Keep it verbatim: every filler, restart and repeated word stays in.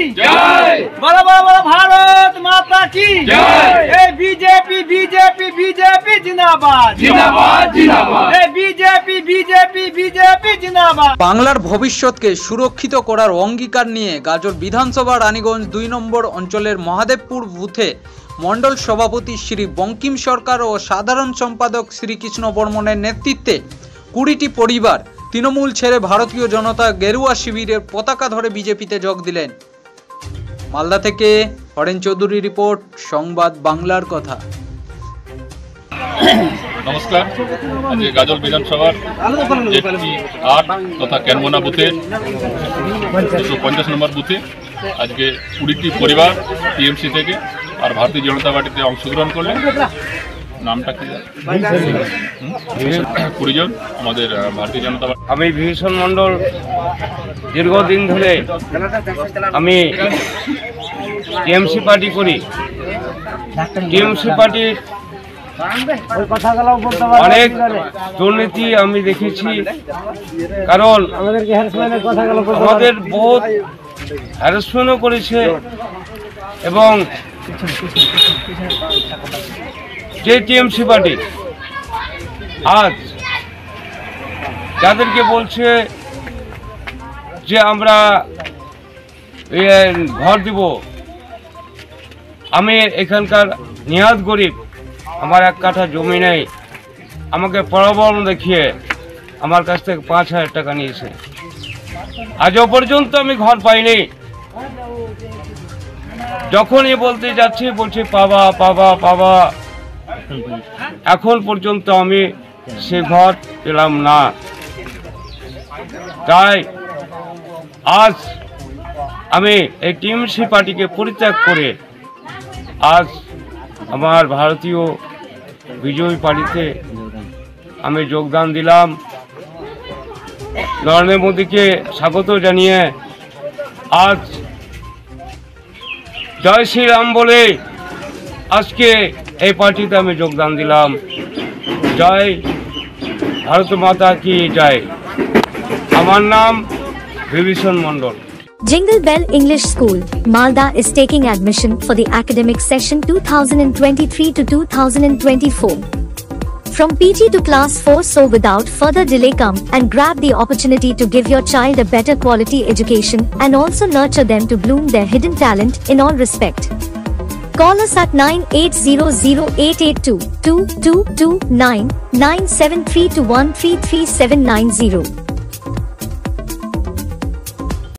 जय। बड़ा बड़ा बड़ा भारत माता की जय। बीजेपी बीजेपी बीजेपी जिंदाबाद जिंदाबाद जिंदाबाद। बीजेपी बीजेपी बीजेपी जिंदाबाद। বাংলার ভবিষ্যৎকে সুরক্ষিত করার অঙ্গীকার নিয়ে গাজল বিধানসভা রানীগঞ্জ দুই নম্বর অঞ্চলের মহাদেবপুর বুথে মণ্ডল সভাপতি শ্রী বঙ্কিম সরকার ও সাধারণ সম্পাদক শ্রীকৃষ্ণ বর্মনের নেতৃত্বে কুড়িটি পরিবার তৃণমূল ছেড়ে ভারতীয় জনতা গেরুয়া শিবিরের পতাকা ধরে বিজেপিতে যোগ দিলেন। মালদা থেকে হরেন চৌধুরী রিপোর্ট, সংবাদ বাংলার কথা। নমস্কার। আজকে গাজল বিধানসভার একটি আট তথা ক্যানমোনা বুথে দুশো পঞ্চাশ নম্বর বুথে আজকে কুড়িটি পরিবার টিএমসি থেকে আর ভারতীয় জনতা পার্টিতে অংশগ্রহণ করলেন। নামটা কি? কুড়ি জন আমাদের ভারতীয় জনতা পার্টি। আমি বিভীষণ মণ্ডল, দীর্ঘদিন ধরে আমি টিএমসি পার্টি করি। টিএমসি পার্টির অনেক দুর্নীতি আমি দেখেছি, কারণ আমাদের বহুত হ্যারাসমেন্টও করেছে এবং যে টিএমসি পার্টি আজ যাদেরকে বলছে যে আমরা ঘর দিব, আমি এখানকার নিহাত গরিব, আমার এক কাঠা জমি নেই, আমাকে প্রলোভন দেখিয়ে আমার কাছ থেকে পাঁচ হাজার টাকা নিয়েছে। আজও পর্যন্ত আমি ঘর পাইনি। যখনই বলতে যাচ্ছি বলছি পাবা পাবা পাবা, এখন পর্যন্ত আমি সে ঘর পেলাম না। তাই আজ আমি এই টিএমসি পার্টিকে পরিত্যাগ করে আজ আমার ভারতীয় বিজয়ী পার্টিতে আমি যোগদান দিলাম। নরেন্দ্র মোদীকে স্বাগত জানিয়ে আজ জয় শ্রীরাম বলে আজকে এই পার্টিতে আমি যোগদান দিলাম। জয় ভারত মাতা কি জয়। আমার নাম বিভীষণ মণ্ডল। Jingle Bell English School, Malda is taking admission for the academic session two thousand twenty-three to two thousand twenty-four. From P G to class four, so without further delay come and grab the opportunity to give your child a better quality education and also nurture them to bloom their hidden talent in all respect. Call us at nine eight zero zero eight eight two two two two nine nine seven three two one three three seven nine zero.